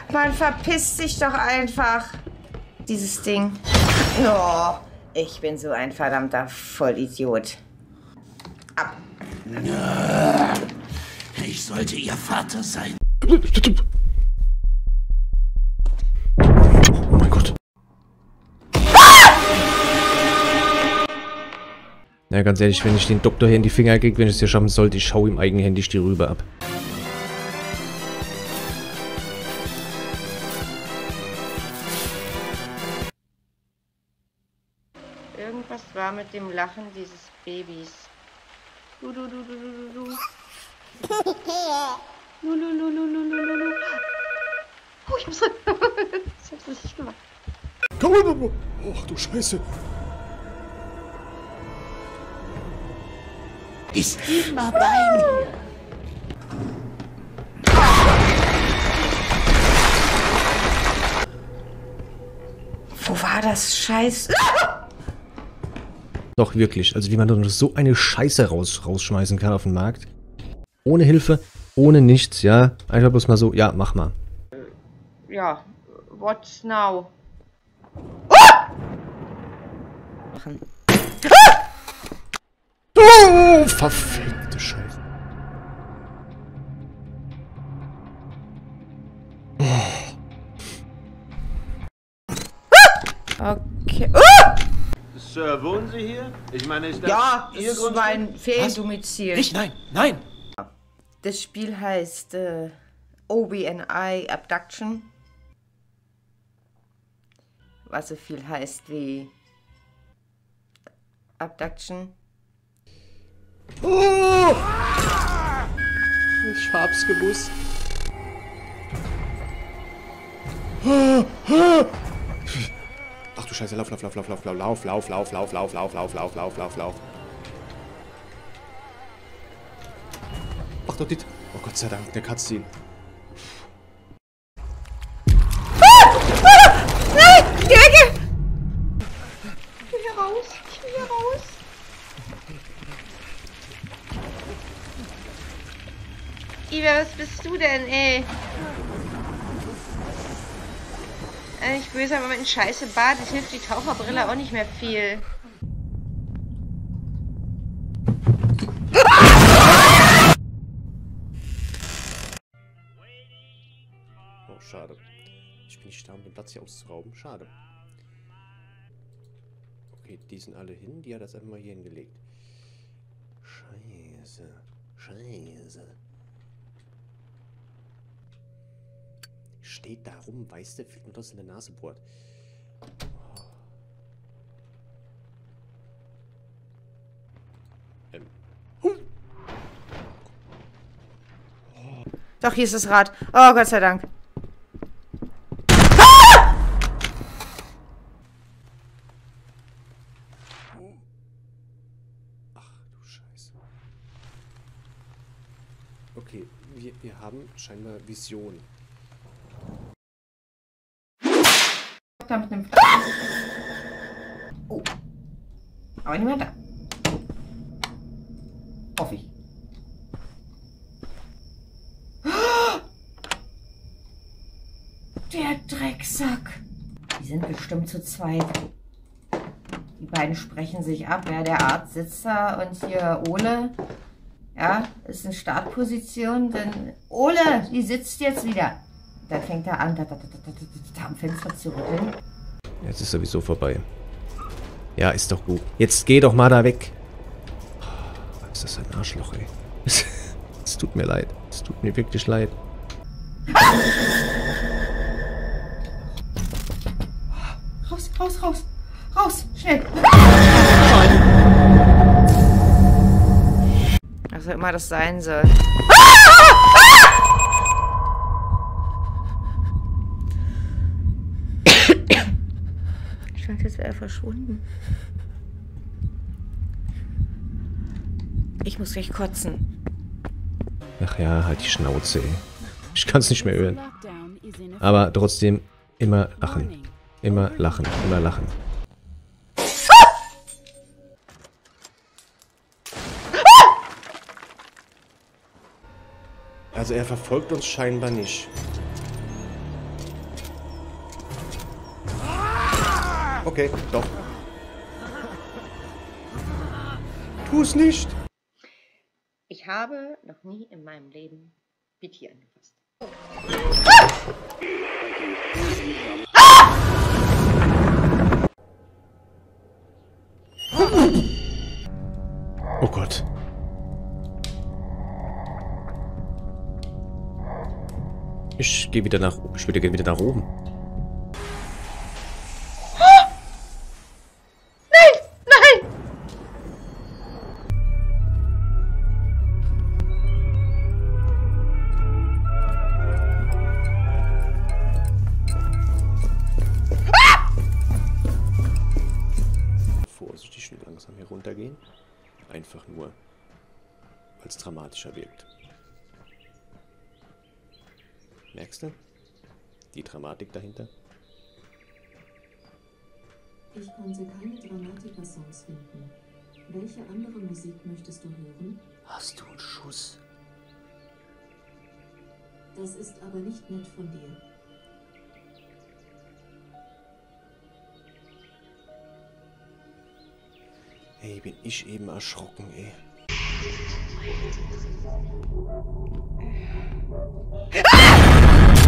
Man verpisst sich doch einfach. Dieses Ding. Oh, ich bin so ein verdammter Vollidiot. Ab. Ich sollte ihr Vater sein. Oh mein Gott. Na, ganz ehrlich, wenn ich den Doktor hier in die Finger kriege, wenn ich es hier schaffen sollte, ich schau ihm eigenhändig die Rübe ab. Irgendwas war mit dem Lachen dieses Babys. Du, du, du, du, du, du. Lu, lu, lu, lu, lu, lu, lu. Oh, ich hab's richtig gemacht. Ach du Scheiße. Ist immer bei mir. Wo war das Scheiß? Doch, wirklich. Also wie man doch so eine Scheiße rausschmeißen kann auf den Markt. Ohne Hilfe, ohne nichts, ja. Einfach bloß mal so, ja, mach mal. Ja, what's now? Oh, verfickte Scheiße. Okay. Sir, wohnen Sie hier? Ich meine, ist das Ja, Ihr das ist Grundstück? mein Feriendomizil. Nicht, nein, nein. Das Spiel heißt OBNI Abduction. Was so viel heißt wie Abduction. Oh! Ich hab's gewusst. Ach du Scheiße, lauf. Ach doch dit. Oh Gott sei Dank, der Cutscene. Nein, die Ecke! Ich will hier raus, ich will hier raus. Iva, was bist du denn, ey? Ich böse, aber mit einem scheiße Bart, das hilft die Taucherbrille auch nicht mehr viel. Oh, schade. Ich bin nicht da, um den Platz hier auszurauben. Schade. Okay, die sind alle hin. Die hat das einfach mal hier hingelegt. Scheiße. Steht da rum, weißt du, fühlt nur das in der Nase bohrt. Doch, hier ist das Rad. Oh, Gott sei Dank. Ach du Scheiße. Okay, wir haben scheinbar Vision. Mit einem oh. Aber niemand da. Hoffe ich. Der Drecksack. Die sind bestimmt zu zweit. Die beiden sprechen sich ab. Ja, der Arzt sitzt da und hier Ole. Ja, ist in Startposition. Denn Ole, die sitzt jetzt wieder. Dann fängt er an, da am Fenster zu rütteln. Jetzt ist sowieso vorbei. Ja, ist doch gut. Jetzt geh doch mal da weg. Oh, ist das ein Arschloch, ey. Es tut mir leid. Es tut mir wirklich leid. Raus, schnell. Was auch immer das sein soll. Ich dachte, jetzt wäre er verschwunden. Ich muss gleich kotzen. Ach ja, halt die Schnauze, ey. Ich kann es nicht mehr hören. Aber trotzdem immer lachen. Immer lachen, immer lachen. Also er verfolgt uns scheinbar nicht. Okay, doch. Tu es nicht! Ich habe noch nie in meinem Leben Piti angefasst. Oh Gott. Ich gehe wieder nach oben. Ich würde gerne wieder nach oben. Vorsichtig und langsam heruntergehen. Einfach nur, weil es dramatischer wirkt. Merkst du? Die Dramatik dahinter? Ich konnte keine Dramatiker-Songs finden. Welche andere Musik möchtest du hören? Hast du einen Schuss? Das ist aber nicht nett von dir. Ey, bin ich eben erschrocken, ey. Ah!